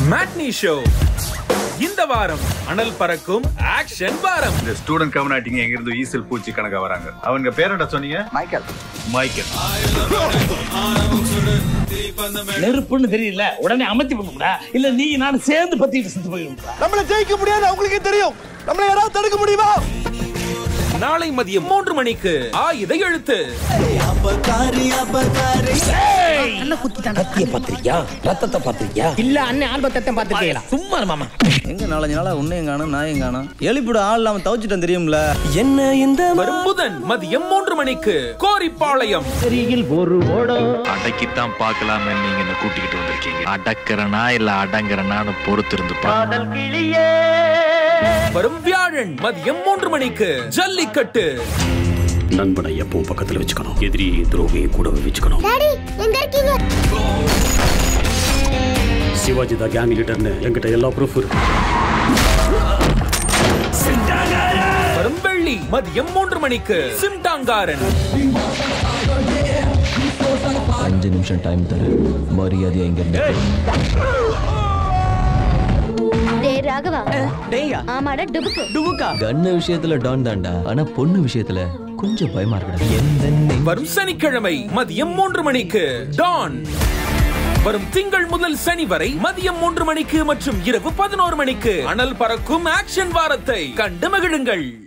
Matinee show. இந்த வாரம் அனல் பறக்கும் ஆக்ஷன் வாரம். இந்த ஸ்டூடண்ட் கம்யூனிட்டிங்க எங்க இருந்து ஈசல் பூச்சி கணக்கா வராங்க. அவங்க பேர் என்ன சொன்னீங்க? மைக்கேல். நெருப்புன்னு தெரியல, உடனே அமர்த்தி போடுடா. இல்ல நீ நான் சேர்ந்து பத்திட்டு செத்து போயிடுறோம். நம்மள ஜெயிக்க முடியாது, அவங்களுக்கே தெரியும். நம்மள யாராவது தடுக்க முடியுமா? நாளை மதியம் 3 மணிக்கு ஆயுத எழுத்து. அண்ணா குத்திட்டான். கத்திய பாத்திரியா? ரத்தத்தை பாத்திரியா? இல்ல அண்ணன் ஆல்பத்தை பாத்திருக்கீங்களா? சும்மா மாமா. எங்க 4 நாளா உன்னையும் காணோம், நாயும் காணோம். எலிப்புட ஆள் இல்லாம தவிச்சிட்டேன் தெரியும்ல. என்ன இந்த வரும் புதன் மதியம் 3 மணிக்கு கோரிப்பாளையம். சரியில் ஒரு ஓடம் அடக்கித்தான் பார்க்கலாமே நீங்க என்ன கூட்டிக்கிட்டு வந்திருக்கீங்க. அடக்கிறனா இல்ல அடங்குறனான்னு பொறுத்து இருந்து பாருங்க. வரும் வியாழன் மதியம் 3 மணிக்கு ஜல்லிக்கட்டு. நண்பனை எப்பவும் பக்கத்துல வச்சுக்கணும், எதிரி துரோகியை கூட வச்சுக்கணும். சிவாஜி தான் கேங் லீடர்னு என்கிட்ட எல்லா ப்ரூஃப் இருக்கு. வரும் வெள்ளி மதியம் 3 மணிக்கு சிம்டாங்காரன். 5 நிமிஷம் டைம் தரு, மரியாதை எங்க இருந்து கண்ணு விஷயத்துல டான் தாண்டா, ஆனா பொண்ணு விஷயத்துல கொஞ்சம் பயமா இருக்கு. வரும் சனிக்கிழமை மதியம் 3 மணிக்கு டான். வரும் திங்கள் முதல் சனி வரை மதியம் 3 மணிக்கு மற்றும் இரவு 11 மணிக்கு அனல் பறக்கும் ஆக்ஷன் வாரத்தை கண்டு மகிழுங்கள்.